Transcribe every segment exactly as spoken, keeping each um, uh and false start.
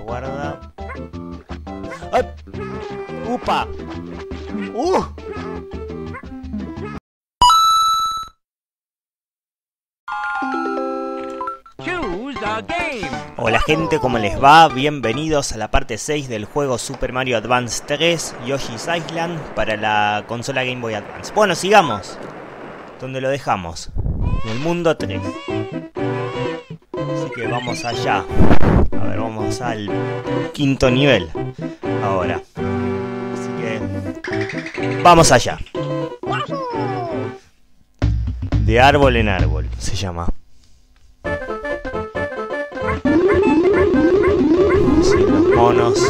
guarda. ¡Ay! ¡Upa! ¡Uh! Hola gente, ¿cómo les va? Bienvenidos a la parte seis del juego Super Mario Advance tres Yoshi's Island para la consola Game Boy Advance. Bueno, sigamos donde lo dejamos, en el mundo tres. Así que vamos allá. A ver, vamos al quinto nivel ahora. Así que vamos allá. De árbol en árbol se llama. Sí, los monos.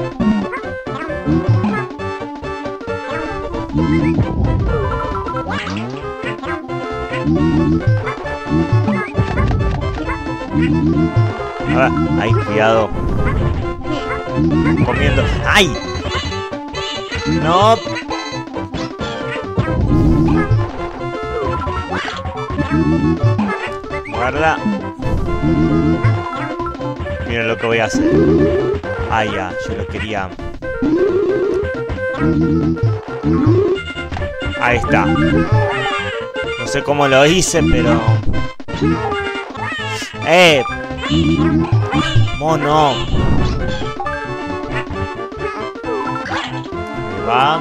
Ah, ay, cuidado. Comiendo. ¡Ay! No. Guarda. Mira lo que voy a hacer. Ah, ya, yo lo quería. Ahí está. No sé cómo lo hice, pero... ¡Eh! ¡Mono! Ahí va.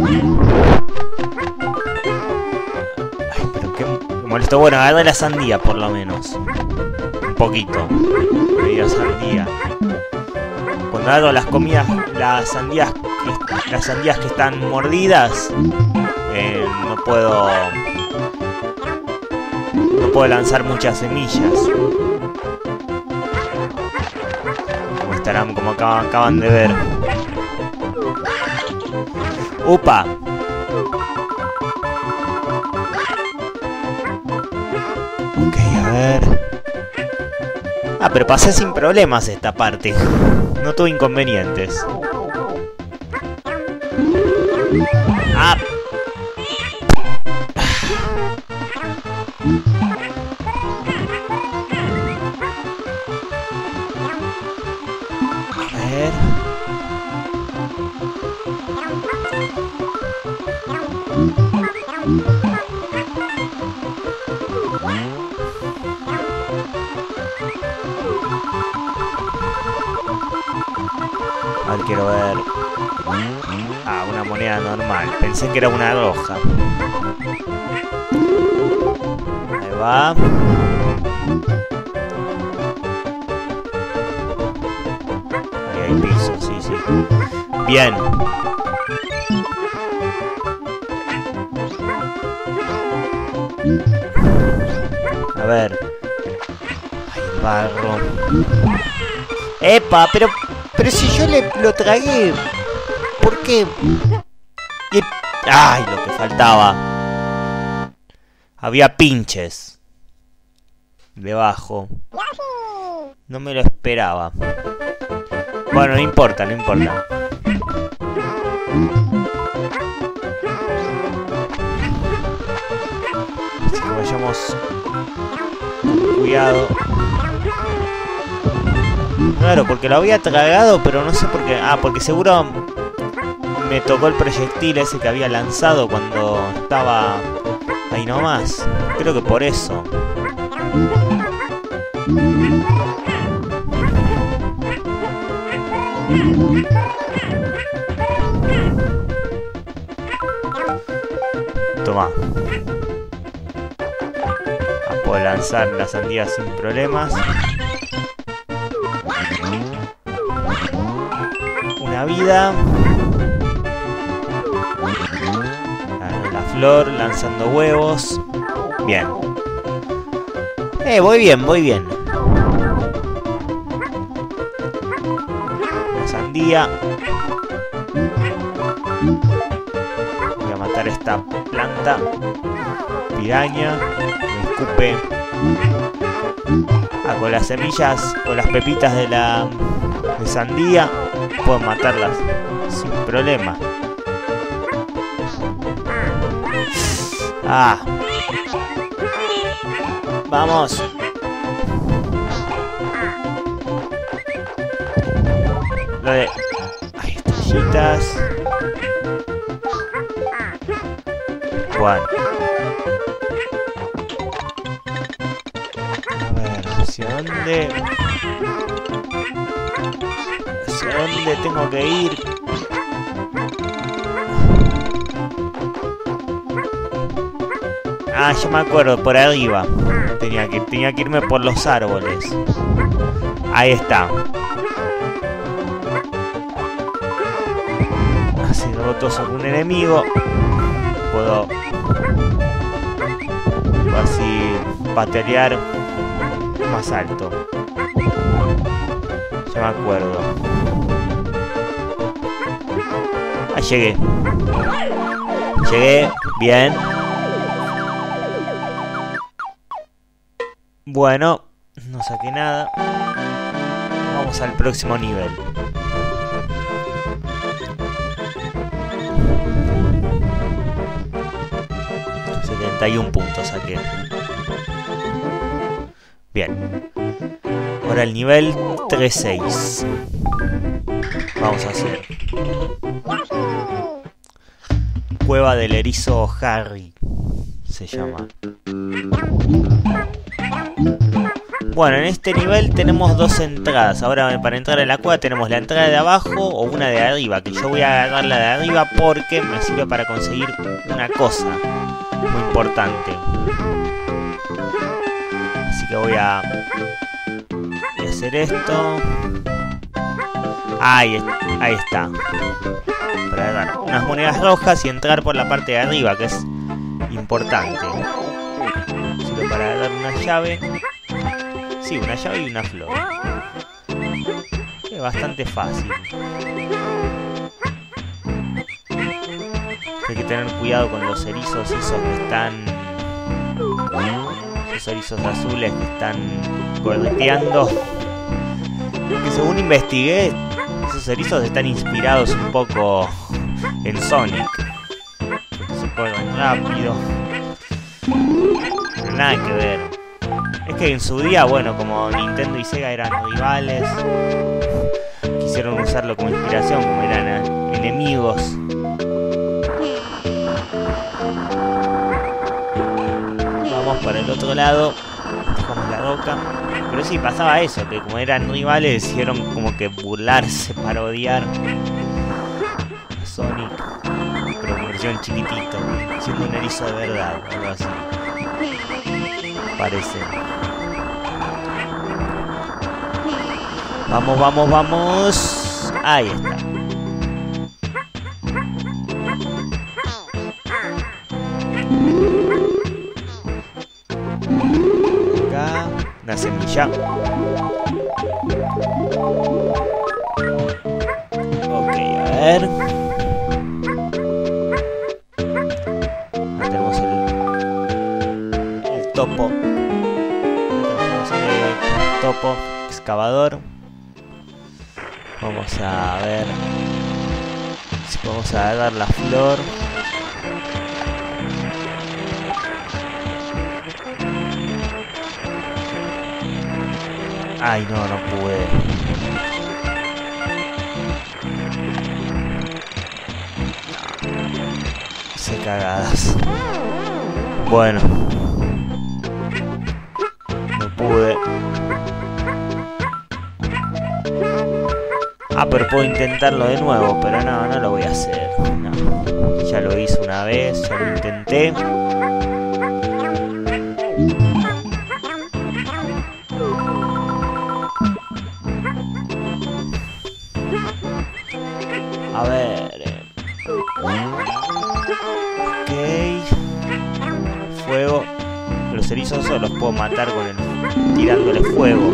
Ay, pero qué molesto. Bueno, agarré la sandía, por lo menos. Un poquito. Media sandía. Cuando hago las comidas, las sandías, las sandías que están mordidas, eh, no puedo, no puedo lanzar muchas semillas. Como estarán, como acaban, acaban de ver. ¡Upa! Ok, a ver. Ah, pero pasé sin problemas esta parte. No tuve inconvenientes. Ah. A ver. A ver, quiero ver. Ah, una moneda normal. Pensé que era una roja. Ahí va. Ahí hay piso, sí, sí. Bien. A ver. Ay, el barro. ¡Epa! Pero... Pero si yo le, lo tragué, ¿por qué? Y, ¡ay! Lo que faltaba. Había pinches debajo. No me lo esperaba. Bueno, no importa, no importa. Así que vayamos con cuidado. Claro, porque lo había tragado, pero no sé por qué. Ah, porque seguro me tocó el proyectil ese que había lanzado cuando estaba ahí nomás. Creo que por eso. Toma. Ah, puedo lanzar la sandía sin problemas. Una vida. La flor lanzando huevos. Bien. Eh, voy bien, voy bien. La sandía. Voy a matar esta planta. Piraña. Me escupe. Ah, con las semillas, con las pepitas de la de sandía, puedo matarlas sin problema. Ah. Vamos. Lo de... Hay estrellitas. Bueno. A ver, ¿hacia dónde? ¿Hacia dónde tengo que ir? Ah, yo me acuerdo, por arriba. Tenía que, tenía que irme por los árboles. Ahí está. Así derroto a algún enemigo. Puedo... Puedo así patear más alto. Ya me acuerdo. Ahí llegué. Llegué. Bien. Bueno, no saqué nada. Vamos al próximo nivel. setenta y un puntos saqué. Bien. Ahora el nivel tres seis. Vamos a hacer Cueva del Erizo Harry. Se llama. Bueno, en este nivel tenemos dos entradas. Ahora para entrar a la cueva tenemos la entrada de abajo o una de arriba. Que yo voy a agarrar la de arriba porque me sirve para conseguir una cosa muy importante. Así que voy a, voy a hacer esto. Ahí, ahí está. Para agarrar unas monedas rojas y entrar por la parte de arriba, que es importante. Sirve para agarrar una llave. Sí, una llave y una flor. Es bastante fácil. Hay que tener cuidado con los erizos esos que están... Esos erizos azules que están correteando. Que según investigué, esos erizos están inspirados un poco en Sonic. Porque se corren rápido. Pero nada que ver. Es que en su día, bueno, como Nintendo y Sega eran rivales, quisieron usarlo como inspiración, como eran enemigos. Vamos para el otro lado, dejamos la roca. Pero sí, pasaba eso, que como eran rivales, hicieron como que burlarse, parodiar a Sonic, pero en versión chiquitito, siendo un erizo de verdad, algo así. Parece. Vamos, vamos, vamos. Ahí está. Acá, una semilla. Ok, a ver. Ahí tenemos el, el topo. Topo, excavador. Vamos a ver si podemos agarrar la flor. Ay, no, no pude. Hice cagadas. Bueno. No pude. Ah, pero puedo intentarlo de nuevo, pero no, no lo voy a hacer. No. Ya lo hice una vez, ya lo intenté. A ver. Ok. Fuego. Los erizos los puedo matar con el tirándole fuego.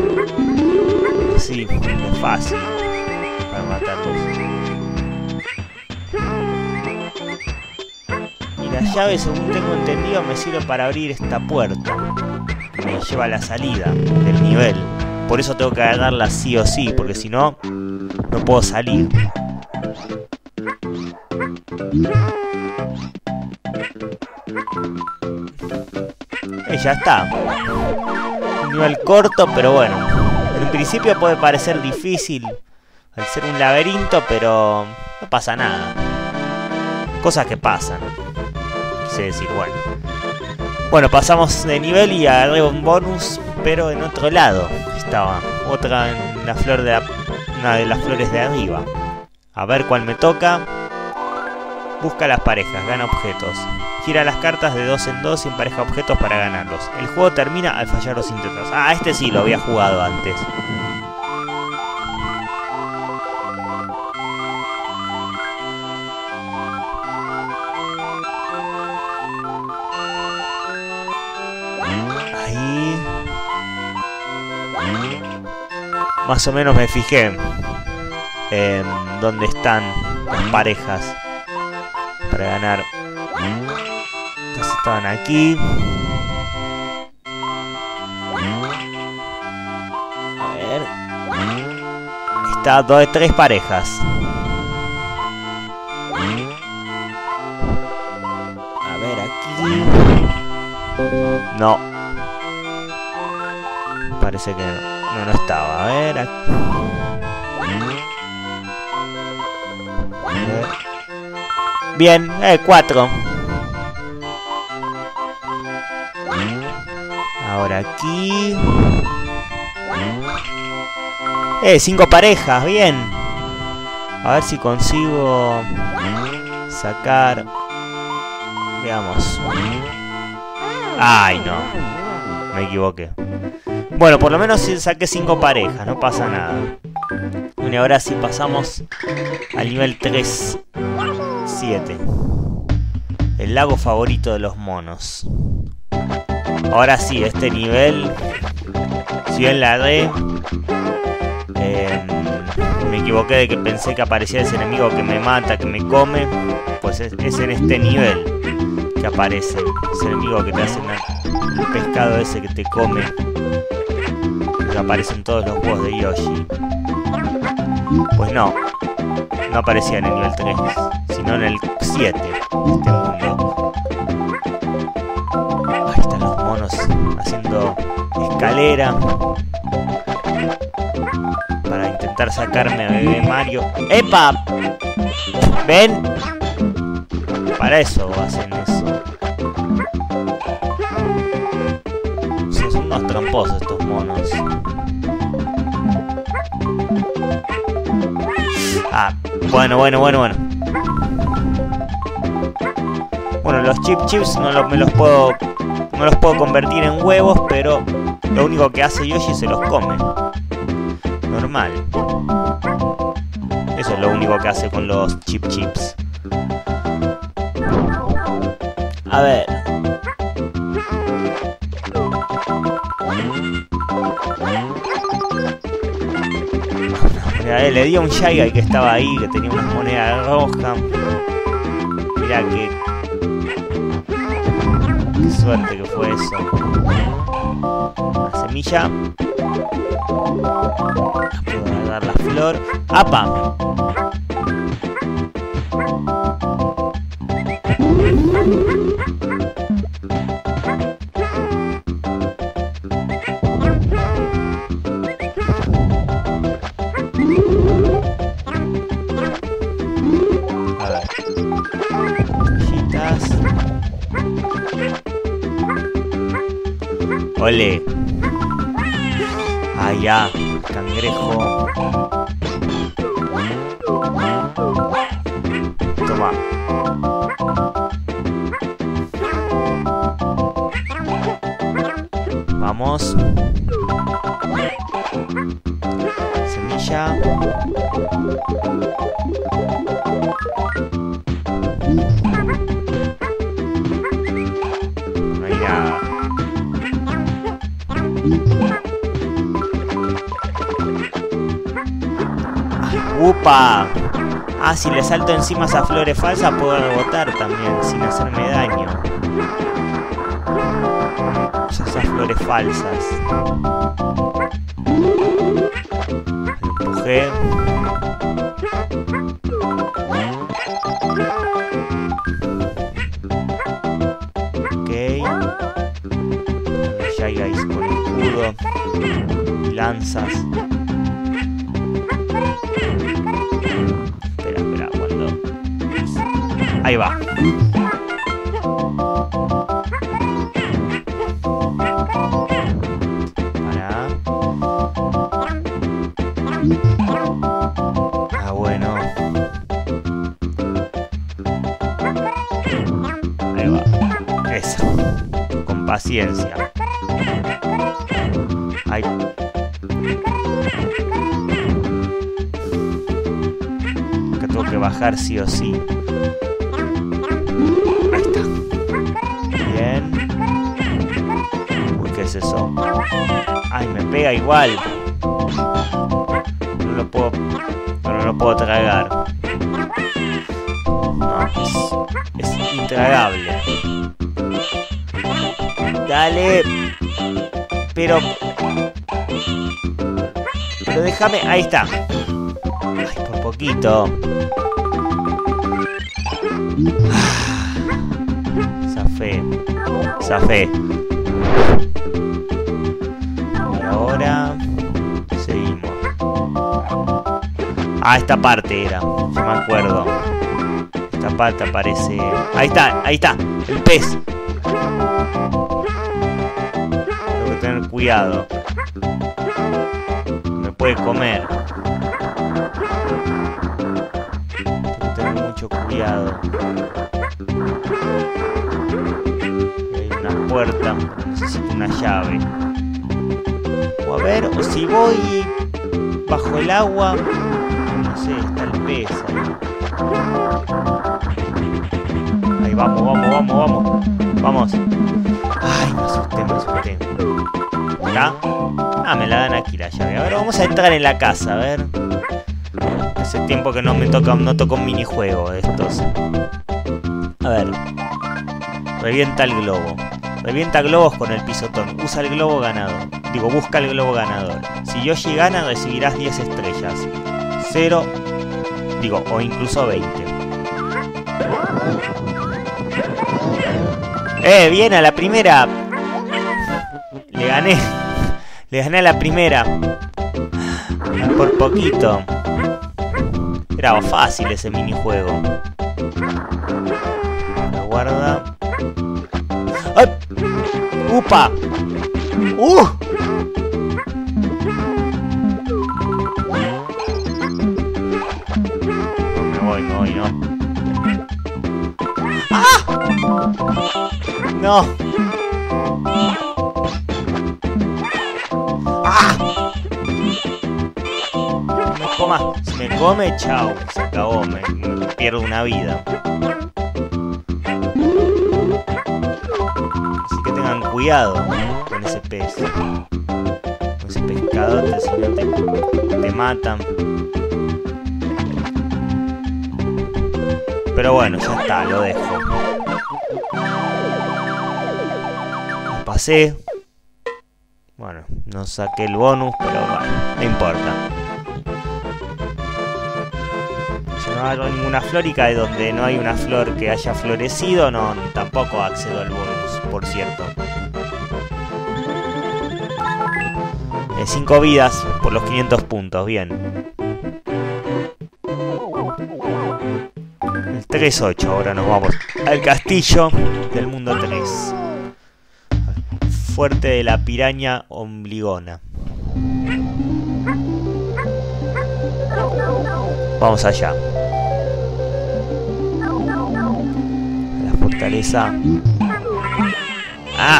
Sí, es fácil para matarlos. Y la llave, según tengo entendido, me sirve para abrir esta puerta que me lleva a la salida del nivel. Por eso tengo que agarrarla sí o sí, porque si no, no puedo salir. Y ya está. Un nivel corto, pero bueno. En principio puede parecer difícil al ser un laberinto, pero no pasa nada. Cosas que pasan. Quise decir, bueno. Bueno, pasamos de nivel y agarré un bonus, pero en otro lado. Estaba otra en la flor de la, una de las flores de arriba. A ver cuál me toca. Busca las parejas, gana objetos. Gira las cartas de dos en dos y empareja objetos para ganarlos. El juego termina al fallar los intentos. Ah, este sí lo había jugado antes. Ahí. Más o menos me fijé en dónde están las parejas para ganar. Entonces estaban aquí. A ver. Está dos, tres parejas. A ver aquí. No. Parece que no. No, no estaba. A ver aquí. A ver. Bien, eh, cuatro. Ahora aquí. Eh, cinco parejas, bien. A ver si consigo sacar. Veamos. Ay, no. Me equivoqué. Bueno, por lo menos saqué cinco parejas, no pasa nada. Bueno, y ahora sí pasamos al nivel tres siete. El lago favorito de los monos. Ahora sí, este nivel, si bien la D, eh, me equivoqué de que pensé que aparecía ese enemigo que me mata, que me come. Pues es, es en este nivel que aparece ese enemigo que te hace una, el pescado ese que te come, que aparece en todos los juegos de Yoshi. Pues no, no aparecía en el nivel tres, sino en el siete, este mundo. Ahí están los monos haciendo escalera para intentar sacarme a bebé Mario. ¡Epa! ¿Ven? Para eso hacen eso. O sea, son unos tramposos estos monos. Ah, bueno, bueno, bueno, bueno. Bueno, los chip chips no lo, me los puedo no los puedo convertir en huevos, pero lo único que hace Yoshi se los come. Normal. Eso es lo único que hace con los chip chips. A ver. Mira, eh, le di a un Shy Guy que estaba ahí, que tenía una moneda roja. Mirá que... qué suerte que fue eso. Una semilla. Puedo agarrar la flor. ¡Apa! ¡Ole! ¡Ah, ya! Cangrejo. Toma. Vamos. Semilla. No hay nada. ¡Upa! Ah, si le salto encima a esas flores falsas puedo rebotar también, sin hacerme daño. Esas flores falsas. Lo empujé. Ok. Los Shy Guys con escudo y lanzas. Ahí va. Para. Ah, bueno. Ahí va. Eso. Con paciencia. Ahí. Que tengo que bajar sí o sí. Ahí está. Bien. Uy, ¿qué es eso? Ay, me pega igual. No lo puedo... No, no lo puedo tragar. No, es... Es intragable. Dale. Pero... Pero déjame... Ahí está. Ay, por poquito. Zafé. Zafé. Y ahora... Seguimos. Ah, esta parte era. Ya me acuerdo. Esta parte aparece... Ahí está, ahí está. El pez. Tengo que tener cuidado. Me puede comer. Tengo que tener mucho cuidado. Hay una puerta. Necesito una llave. O a ver, o si voy bajo el agua. No sé, está el pez ahí. Ahí vamos, vamos, vamos, vamos. Vamos. Ay, me asusté, me asusté. ¿Acá? Ah, me la dan aquí la llave. A ver, vamos a entrar en la casa, a ver. Hace tiempo que no me toca, no toco un minijuego de estos. A ver. Revienta el globo. Revienta globos con el pisotón. Usa el globo ganador. Digo, busca el globo ganador. Si Yoshi gana, recibirás diez estrellas. cero. Digo, o incluso veinte. ¡Eh! Bien, a la primera. Le gané. Le gané a la primera. Por poquito. Era fácil ese minijuego. Lo guarda. ¡Ay! ¡Upa! ¡Uh! No, me voy, me voy, no. ¡Ah! No. ¡Ah! Me coma. Si me come, chao. Se acabó. Me, me pierdo una vida. Así que tengan cuidado con ese pez. Con ese pescado, si no te, te matan. Pero bueno, ya está, lo dejo. Lo pasé. Bueno, no saqué el bonus, pero bueno, no importa. Yo no agarro ninguna flor y cae donde no hay una flor que haya florecido, no, tampoco accedo al bonus, por cierto. De cinco vidas por los quinientos puntos, bien. El tres ocho, ahora nos vamos al castillo del mundo tres. Fuerte de la piraña ombligona. Vamos allá. La fortaleza. ¡Ah!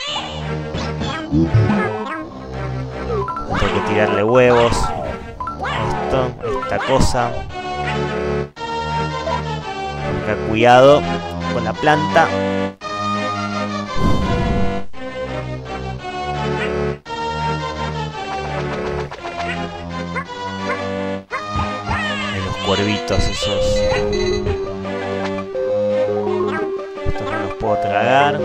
Tengo que tirarle huevos. Esto, esta cosa. Tengo que cuidado con la planta. Cuervitos esos. Estos no los puedo tragar.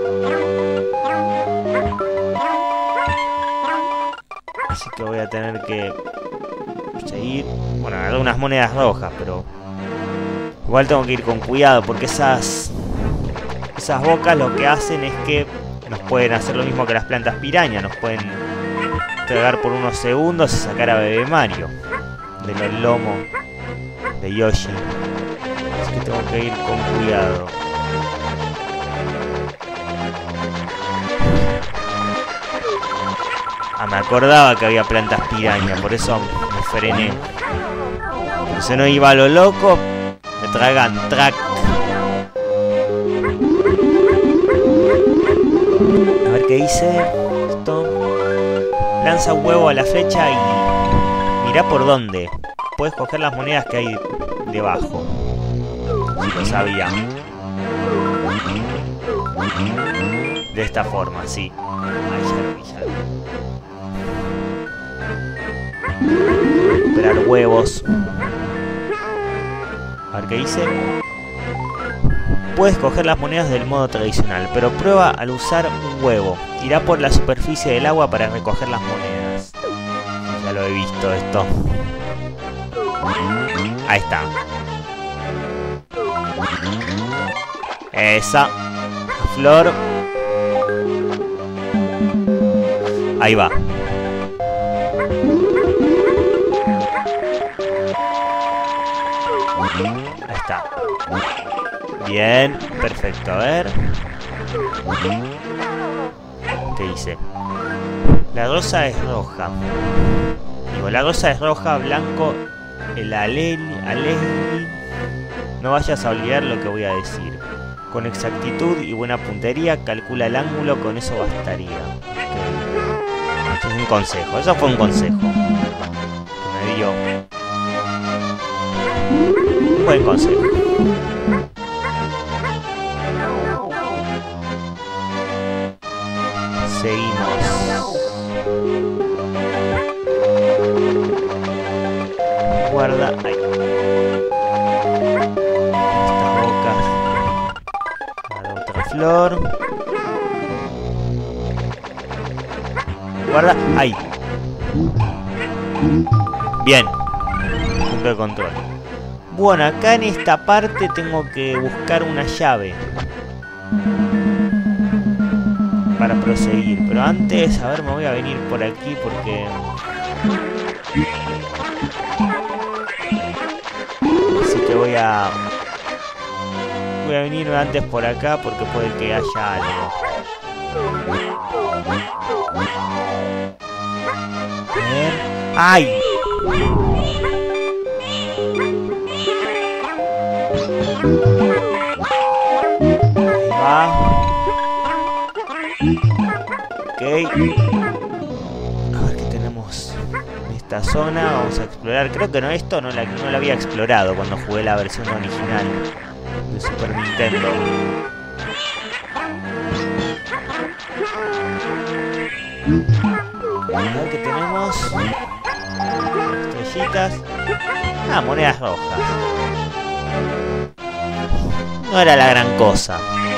Así que voy a tener que seguir. Bueno, agarré unas monedas rojas, pero igual tengo que ir con cuidado porque esas esas bocas lo que hacen es que nos pueden hacer lo mismo que las plantas piraña. Nos pueden tragar por unos segundos y sacar a Bebé Mario de los lomos de Yoshi. Así que tengo que ir con cuidado. Ah, me acordaba que había plantas piraña, por eso me frené. Porque si no iba a lo loco, me tragan track. A ver qué dice esto. Lanza un huevo a la flecha y mirá por dónde. Puedes coger las monedas que hay debajo. Si lo sabía. De esta forma, sí. Ahí ya lo vi, ya lo vi. Recuperar huevos. A ver qué dice. Puedes coger las monedas del modo tradicional, pero prueba al usar un huevo. Irá por la superficie del agua para recoger las monedas. Ya lo he visto esto. Ahí está. Esa. Flor. Ahí va. Ahí está. Bien, perfecto. A ver. ¿Qué dice? La rosa es roja. Digo, la rosa es roja, blanco, el aleli, aleli. No vayas a olvidar lo que voy a decir. Con exactitud y buena puntería, calcula el ángulo, con eso bastaría. Okay. Eso es un consejo, eso fue un consejo. Que me dio. Un buen consejo. Seguimos. Guarda ahí. Estas bocas. Para otra flor. Guarda ahí. Bien. Punto de control. Bueno, acá en esta parte tengo que buscar una llave para proseguir, pero antes, a ver, me voy a venir por aquí porque así que voy a voy a venir antes por acá porque puede que haya algo. A ver. ¡Ay! Ahí va. Ok. A ver qué tenemos en esta zona. Vamos a explorar. Creo que no, esto no la, no la había explorado cuando jugué la versión original de Super Nintendo. A ver qué tenemos. Estrellitas. Ah, monedas rojas. No era la gran cosa.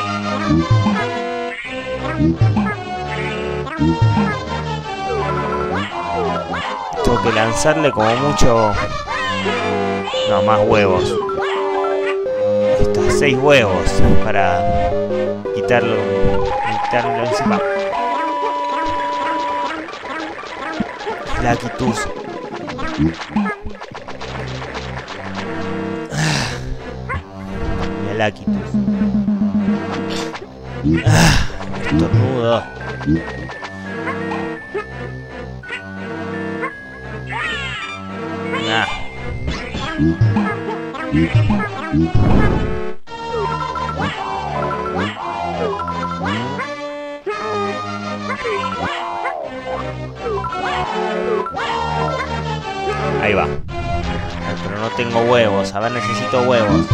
Tengo que lanzarle como mucho... No, más huevos. Estos seis huevos para quitarlo, quitarlo encima. Lakitus. Mira, Lakitus. Ah, estornudo. Nah. Ahí va. Pero no tengo huevos. A ver, necesito huevos.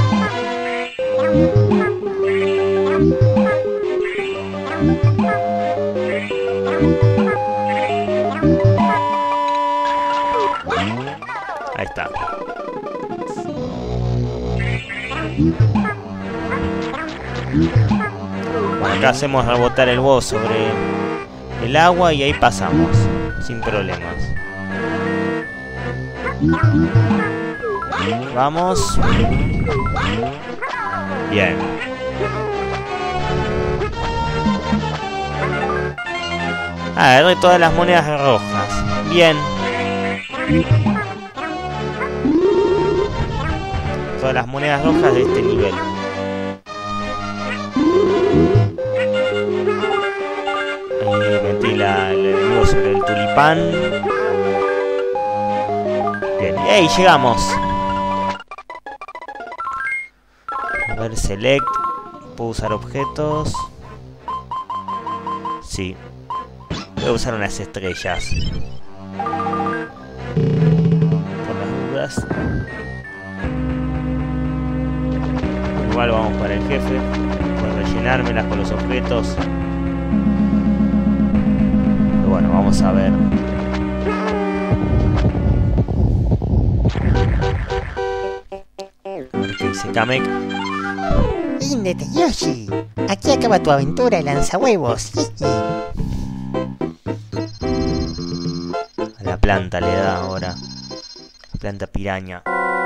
Ahí está. Bueno, acá hacemos rebotar el huevo sobre el agua y ahí pasamos, sin problemas. Vamos. Bien. Ah, agarré todas las monedas rojas. Bien. todas las monedas rojas de este nivel. Ahí metí la, el enemigo sobre el tulipán. Bien, y ahí llegamos. A ver, select. Puedo usar objetos. Sí. Voy a usar unas estrellas. Por las dudas. Igual vamos para el jefe. Voy a rellenármelas con los objetos. Pero bueno, vamos a ver. ¿Qué dice Kamek? ¡Índete, Yoshi! Aquí acaba tu aventura, lanzahuevos. A la planta le da ahora. Planta piraña.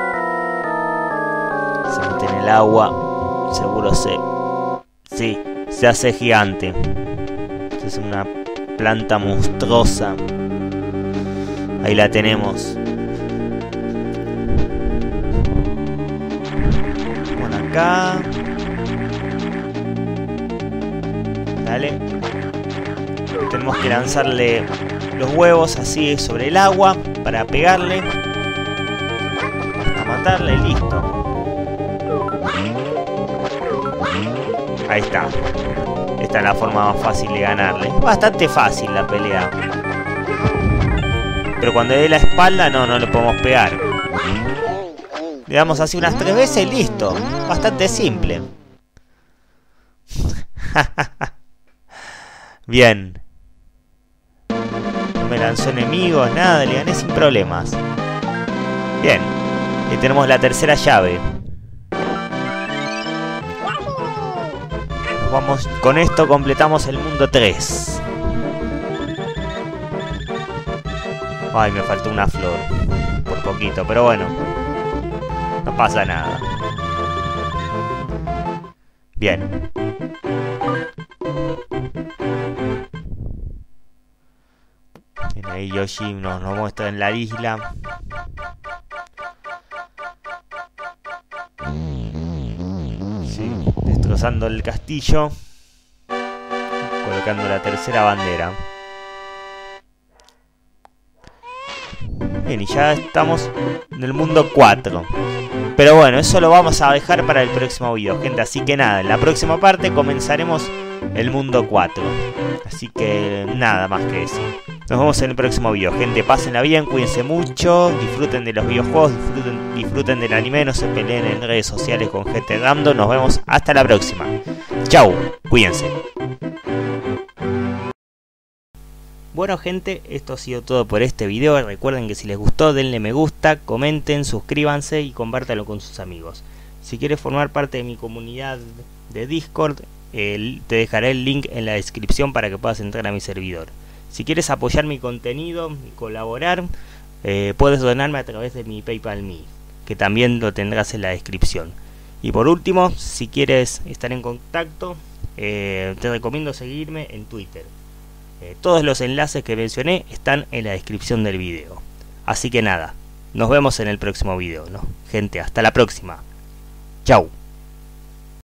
Se mete en el agua. Seguro se... Sí, se hace gigante. Es una planta monstruosa. Ahí la tenemos. Bueno, acá. Dale. Tenemos que lanzarle los huevos así sobre el agua para pegarle. Hasta matarle y listo. Ahí está. Esta es la forma más fácil de ganarle. Bastante fácil la pelea. Pero cuando dé la espalda, no, no le podemos pegar. Le damos así unas tres veces y listo. Bastante simple. Bien. No me lanzó enemigos, nada, le gané sin problemas. Bien. Y tenemos la tercera llave. Nos vamos, con esto completamos el mundo tres. Ay, me faltó una flor. Por poquito, pero bueno. No pasa nada. Bien. Ahí Yoshi nos, nos muestra en la isla. Sí, destrozando el castillo. Colocando la tercera bandera. Bien, y ya estamos en el mundo cuatro. Pero bueno, eso lo vamos a dejar para el próximo video, gente. Así que nada, en la próxima parte comenzaremos el mundo cuatro. Así que nada más que decir. Nos vemos en el próximo video, gente. Pásenla bien, cuídense mucho, disfruten de los videojuegos, disfruten, disfruten del anime, no se peleen en redes sociales con gente random. Nos vemos hasta la próxima. Chau, cuídense. Bueno, gente, esto ha sido todo por este video. Recuerden que si les gustó, denle me gusta, comenten, suscríbanse y compártanlo con sus amigos. Si quieres formar parte de mi comunidad de Discord, eh, te dejaré el link en la descripción para que puedas entrar a mi servidor. Si quieres apoyar mi contenido y colaborar, eh, puedes donarme a través de mi PayPal Me, que también lo tendrás en la descripción. Y por último, si quieres estar en contacto, eh, te recomiendo seguirme en Twitter. Eh, todos los enlaces que mencioné están en la descripción del video. Así que nada, nos vemos en el próximo video, ¿no? Gente, hasta la próxima. Chau.